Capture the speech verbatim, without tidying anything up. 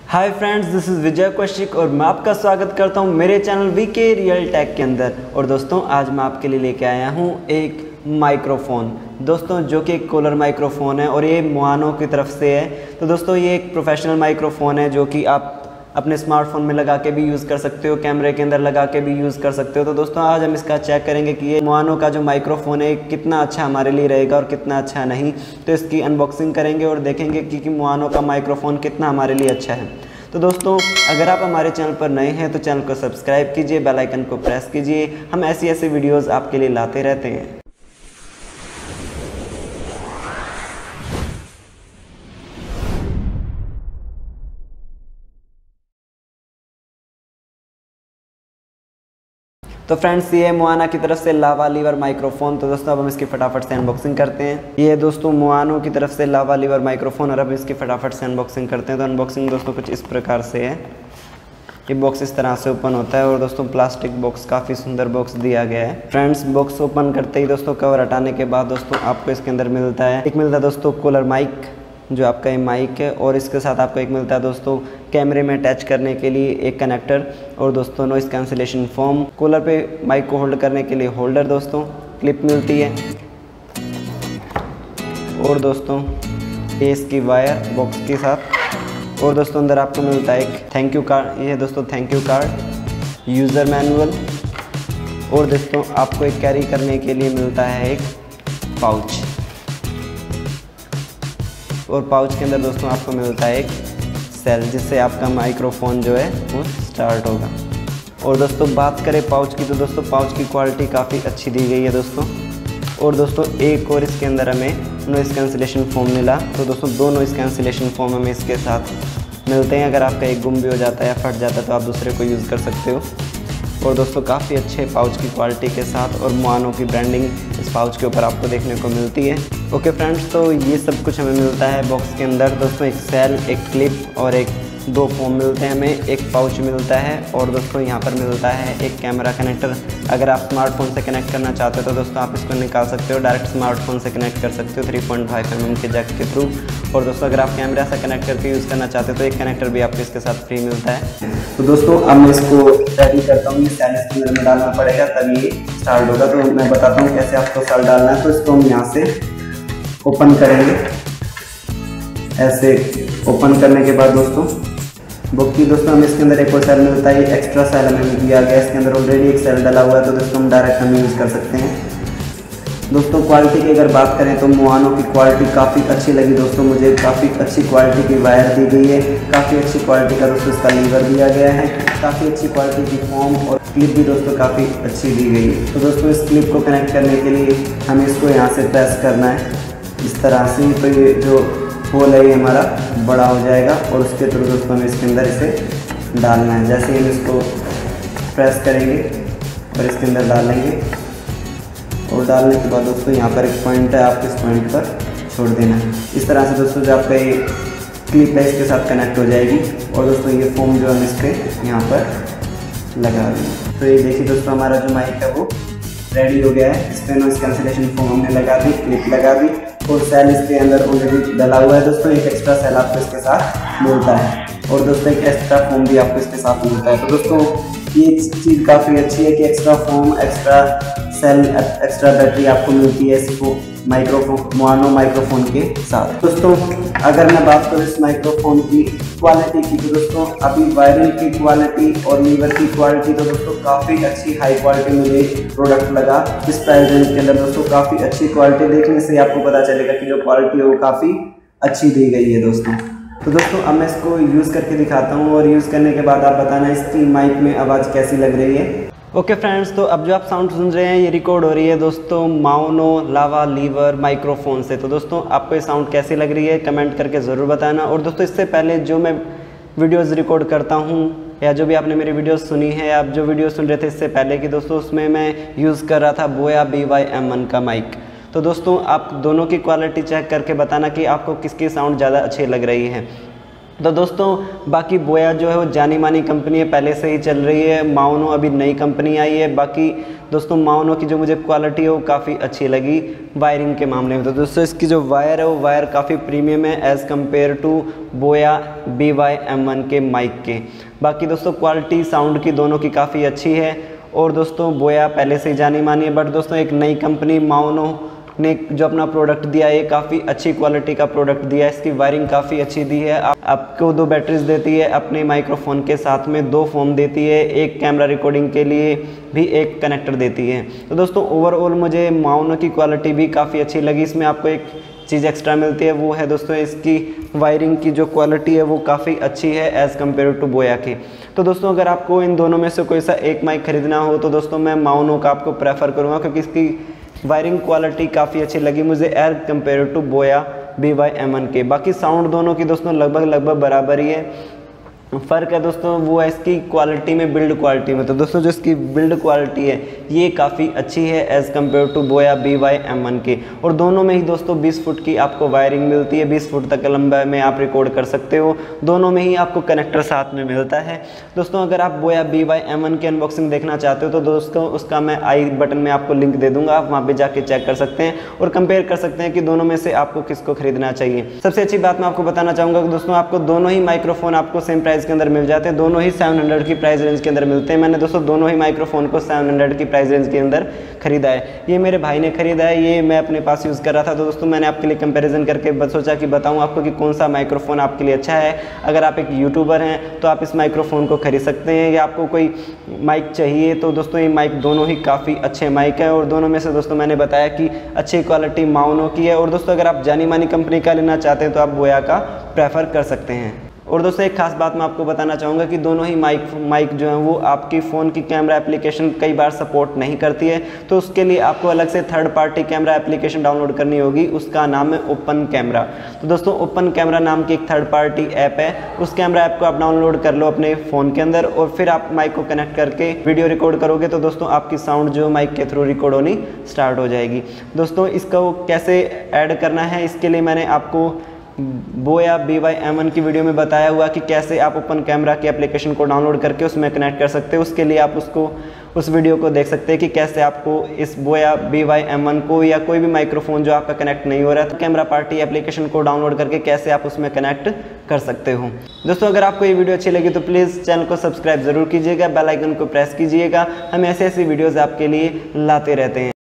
Hi friends, this is Vijay Kaushik और मैं आपका स्वागत करता हूं मेरे चैनल वीके रियल टेक के अंदर। और दोस्तों आज मैं आपके लिए लेके आया हूं एक माइक्रोफ़ोन दोस्तों, जो कि एक कॉलर माइक्रोफ़ोन है और ये माओनो की तरफ से है। तो दोस्तों ये एक प्रोफेशनल माइक्रोफ़ोन है जो कि आप अपने स्मार्टफोन में लगा के भी यूज़ कर सकते हो, कैमरे के अंदर लगा के भी यूज़ कर सकते हो। तो दोस्तों आज हम इसका चेक करेंगे कि ये माओनो का जो माइक्रोफ़ोन है कितना अच्छा हमारे लिए रहेगा और कितना अच्छा नहीं। तो इसकी अनबॉक्सिंग करेंगे और देखेंगे कि, कि माओनो का माइक्रोफ़ोन कितना हमारे लिए अच्छा है। तो दोस्तों अगर आप हमारे चैनल पर नए हैं तो चैनल को सब्सक्राइब कीजिए, बेल आइकन को प्रेस कीजिए। हम ऐसी ऐसी वीडियोस आपके लिए लाते रहते हैं। तो फ्रेंड्स ये माओनो की तरफ से लावालियर माइक्रोफोन। तो दोस्तों अब हम इसकी फटाफट से अनबॉक्सिंग करते हैं। ये दोस्तों माओनो की तरफ से लावालियर माइक्रोफोन और अब इसकी फटाफट से अनबॉक्सिंग करते हैं। तो अनबॉक्सिंग दोस्तों कुछ इस प्रकार से है। ये बॉक्स इस तरह से ओपन होता है और दोस्तों प्लास्टिक बॉक्स, काफ़ी सुंदर बॉक्स दिया गया है। फ्रेंड्स बॉक्स ओपन करते ही दोस्तों कवर हटाने के बाद दोस्तों आपको इसके अंदर मिलता है एक मिलता है दोस्तों कॉलर माइक, जो आपका ये माइक है। और इसके साथ आपको एक मिलता है दोस्तों कैमरे में अटैच करने के लिए एक कनेक्टर और दोस्तों नॉइस कैंसिलेशन फोम। कूलर पे माइक को होल्ड करने के लिए होल्डर दोस्तों, क्लिप मिलती है। और दोस्तों ये इसकी वायर बॉक्स के साथ। और दोस्तों अंदर आपको मिलता है एक थैंक यू कार्ड, ये है दोस्तों thank you card, user manual. और दोस्तों आपको एक कैरी करने के लिए मिलता है एक पाउच। और पाउच के अंदर दोस्तों आपको मिलता है एक सेल, जिससे आपका माइक्रोफोन जो है वो स्टार्ट होगा। और दोस्तों बात करें पाउच की तो दोस्तों पाउच की क्वालिटी काफ़ी अच्छी दी गई है दोस्तों। और दोस्तों एक और इसके अंदर हमें नॉइस कैंसिलेशन फोम मिला। तो दोस्तों दो नॉइस कैंसिलेशन फोम हमें इसके साथ मिलते हैं। अगर आपका एक गुम भी हो जाता है या फट जाता है तो आप दूसरे को यूज़ कर सकते हो। और दोस्तों काफ़ी अच्छे पाउच की क्वालिटी के साथ और माओनो की ब्रांडिंग इस पाउच के ऊपर आपको देखने को मिलती है। ओके फ्रेंड्स, तो ये सब कुछ हमें मिलता है बॉक्स के अंदर दोस्तों। एक सेल, एक क्लिप और एक दो फोम मिलते हैं हमें, एक पाउच मिलता है। और दोस्तों यहाँ पर मिलता है एक कैमरा कनेक्टर। अगर आप स्मार्टफोन से कनेक्ट करना चाहते हो तो दोस्तों आप इसको निकाल सकते हो, डायरेक्ट स्मार्टफोन से कनेक्ट कर सकते हो three point five M M के जैक के थ्रू। और दोस्तों अगर आप कैमरा से कनेक्ट करके यूज़ करना चाहते हो तो एक कनेक्टर भी आपको इसके साथ फ्री मिलता है। तो दोस्तों अब मैं इसको रेडी करता हूँ। ये सेल इसके अंदर में डालना पड़ेगा तभी ये स्टार्ट होगा। तो मैं बताता हूँ कैसे आपको सेल डालना है। तो इसको हम यहाँ से ओपन करेंगे। ऐसे ओपन करने के बाद दोस्तों बुक की दोस्तों हमें इसके अंदर एक और सेल मिलता है। एक्स्ट्रा सेल हमें दिया गया, इसके अंदर ऑलरेडी एक सेल डाला हुआ है। तो दोस्तों हम डायरेक्ट हम यूज़ कर सकते हैं। दोस्तों क्वालिटी की अगर बात करें तो माओनो की क्वालिटी काफ़ी अच्छी लगी दोस्तों मुझे। काफ़ी अच्छी क्वालिटी की वायर दी गई है, काफ़ी अच्छी क्वालिटी का दोस्तों इसका लीवर दिया गया है, काफ़ी अच्छी क्वालिटी की फॉर्म और क्लिप भी दोस्तों काफ़ी अच्छी दी गई है। तो दोस्तों इस क्लिप को कनेक्ट करने के लिए हमें इसको यहाँ से प्रेस करना है इस तरह से। तो ये जो होल है ये हमारा बड़ा हो जाएगा और उसके थ्रू दोस्तों हमें इसके अंदर इसे डालना है। जैसे ही हम इसको प्रेस करेंगे और इसके अंदर डालेंगे और डालने के बाद दोस्तों यहाँ पर एक पॉइंट है, आपको इस पॉइंट पर छोड़ देना है। इस तरह से दोस्तों जो आपका ये क्लिप है इसके साथ कनेक्ट हो जाएगी। और दोस्तों ये फोम जो हम इस पर यहाँ पर लगा देंगे। तो ये देखिए दोस्तों हमारा जो माइक है वो रेडी हो गया है। इस पर नॉइस कैंसिलेशन फोम हमने लगा दी, क्लिप लगा दी और सेल इसके अंदर ऑलरेडी डला हुआ है दोस्तों। एक एक्स्ट्रा सेल आपको इसके साथ मिलता है और दोस्तों एक एक्स्ट्रा फोम भी आपको इसके साथ मिलता है। तो दोस्तों ये चीज़ काफ़ी अच्छी है कि extra foam, extra cell, extra battery आपको मिलती है इसको माइक्रोफोन माओनो माइक्रोफोन के साथ। दोस्तों अगर मैं बात करूँ इस माइक्रोफोन की क्वालिटी की तो दोस्तों अभी वायरिंग की क्वालिटी और लीवर की क्वालिटी तो दोस्तों काफ़ी अच्छी हाई क्वालिटी मुझे प्रोडक्ट लगा। इस प्राइस रेंज के अंदर दोस्तों काफ़ी अच्छी क्वालिटी, देखने से आपको पता चलेगा कि जो क्वालिटी है वो काफ़ी अच्छी दी गई है दोस्तों। तो दोस्तों अब मैं इसको यूज़ करके दिखाता हूँ और यूज़ करने के बाद आप बताना इसकी माइक में आवाज़ कैसी लग रही है। ओके फ्रेंड्स, तो अब जो आप साउंड सुन रहे हैं ये रिकॉर्ड हो रही है दोस्तों माओनो लावालियर माइक्रोफोन से। तो दोस्तों आपको ये साउंड कैसी लग रही है कमेंट करके ज़रूर बताना। और दोस्तों इससे पहले जो मैं वीडियोस रिकॉर्ड करता हूँ या जो भी आपने मेरी वीडियोस सुनी है, आप जो वीडियो सुन रहे थे इससे पहले की दोस्तों, उसमें मैं यूज़ कर रहा था Boya B Y M one का माइक। तो दोस्तों आप दोनों की क्वालिटी चेक करके बताना कि आपको किसकी साउंड ज़्यादा अच्छी लग रही है। तो दोस्तों बाकी बोया जो है वो जानी मानी कंपनी है, पहले से ही चल रही है। माओनो अभी नई कंपनी आई है। बाकी दोस्तों माओनो की जो मुझे क्वालिटी है वो काफ़ी अच्छी लगी वायरिंग के मामले में। तो दोस्तों इसकी जो वायर है वो वायर काफ़ी प्रीमियम है as compare to Boya B Y M one के माइक के। बाकी दोस्तों क्वालिटी साउंड की दोनों की काफ़ी अच्छी है। और दोस्तों बोया पहले से ही जानी मानी है, बट दोस्तों एक नई कंपनी माओनो ने जो अपना प्रोडक्ट दिया है, काफ़ी अच्छी क्वालिटी का प्रोडक्ट दिया है। इसकी वायरिंग काफ़ी अच्छी दी है। आप, आपको दो बैटरीज देती है, अपने माइक्रोफोन के साथ में दो फोन देती है, एक कैमरा रिकॉर्डिंग के लिए भी एक कनेक्टर देती है। तो दोस्तों ओवरऑल मुझे माओनो की क्वालिटी भी काफ़ी अच्छी लगी। इसमें आपको एक चीज़ एक्स्ट्रा मिलती है, वो है दोस्तों इसकी वायरिंग की जो क्वालिटी है वो काफ़ी अच्छी है एज़ कम्पेयर टू बोया की। तो दोस्तों अगर आपको इन दोनों में से कोई सा एक माइक खरीदना हो तो दोस्तों मैं माओनो का आपको प्रेफर करूँगा, क्योंकि इसकी वायरिंग क्वालिटी काफ़ी अच्छी लगी मुझे as compare to Boya B Y M one के। बाकी साउंड दोनों की दोस्तों लगभग लगभग बराबर ही है। फ़र्क है दोस्तों वो है इसकी क्वालिटी में, बिल्ड क्वालिटी में। तो दोस्तों जो इसकी बिल्ड क्वालिटी है ये काफ़ी अच्छी है as compare to Boya B Y M one के। और दोनों में ही दोस्तों बीस फुट की आपको वायरिंग मिलती है, बीस फुट तक लंबाई में आप रिकॉर्ड कर सकते हो। दोनों में ही आपको कनेक्टर साथ में मिलता है। दोस्तों अगर आप Boya B Y M one की अनबॉक्सिंग देखना चाहते हो तो दोस्तों उसका मैं आई बटन में आपको लिंक दे दूंगा, आप वहाँ पर जाके चेक कर सकते हैं और कंपेयर कर सकते हैं कि दोनों में से आपको किसको खरीदना चाहिए। सबसे अच्छी बात मैं आपको बताना चाहूँगा कि दोस्तों आपको दोनों ही माइक्रोफोन आपको सेम प्राइस के अंदर मिल जाते हैं, दोनों ही सात सौ की प्राइस रेंज के अंदर मिलते हैं। मैंने दोस्तों दोनों ही माइक्रोफोन को सात सौ की प्राइस रेंज के अंदर खरीदा है। ये मेरे भाई ने खरीदा है, ये मैं अपने पास यूज़ कर रहा था। तो दोस्तों मैंने आपके लिए कंपैरिजन करके बस सोचा कि बताऊं आपको कि कौन सा माइक्रोफोन आपके लिए अच्छा है। अगर आप एक यूट्यूबर हैं तो आप इस माइक्रोफोन को खरीद सकते हैं, या आपको कोई माइक चाहिए तो दोस्तों ये माइक दोनों ही काफ़ी अच्छे माइक हैं। और दोनों में से दोस्तों मैंने बताया कि अच्छी क्वालिटी माओनो की है। और दोस्तों अगर आप जानी मानी कंपनी का लेना चाहते हैं तो आप बोया का प्रेफर कर सकते हैं। और दोस्तों एक खास बात मैं आपको बताना चाहूँगा कि दोनों ही माइक माइक जो है वो आपकी फ़ोन की कैमरा एप्लीकेशन कई बार सपोर्ट नहीं करती है। तो उसके लिए आपको अलग से third party camera application download करनी होगी, उसका नाम है ओपन कैमरा। तो दोस्तों ओपन कैमरा नाम की एक थर्ड पार्टी ऐप है, उस कैमरा ऐप को आप डाउनलोड कर लो अपने फ़ोन के अंदर और फिर आप माइक को कनेक्ट करके वीडियो रिकॉर्ड करोगे तो दोस्तों आपकी साउंड जो माइक के थ्रू रिकॉर्ड होनी स्टार्ट हो जाएगी। दोस्तों इसका कैसे ऐड करना है इसके लिए मैंने आपको Boya B Y M one की वीडियो में बताया हुआ कि कैसे आप ओपन कैमरा की एप्लीकेशन को डाउनलोड करके उसमें कनेक्ट कर सकते हो। उसके लिए आप उसको उस वीडियो को देख सकते हैं कि कैसे आपको इस बोया बी वाई एम वन को या कोई भी माइक्रोफोन जो आपका कनेक्ट नहीं हो रहा है तो कैमरा पार्टी एप्लीकेशन को डाउनलोड करके कैसे आप उसमें कनेक्ट कर सकते हो। दोस्तों अगर आपको ये वीडियो अच्छी लगी तो प्लीज़ चैनल को सब्सक्राइब जरूर कीजिएगा, बेल आइकन को प्रेस कीजिएगा। हम ऐसे ऐसी वीडियोज़ आपके लिए लाते रहते हैं।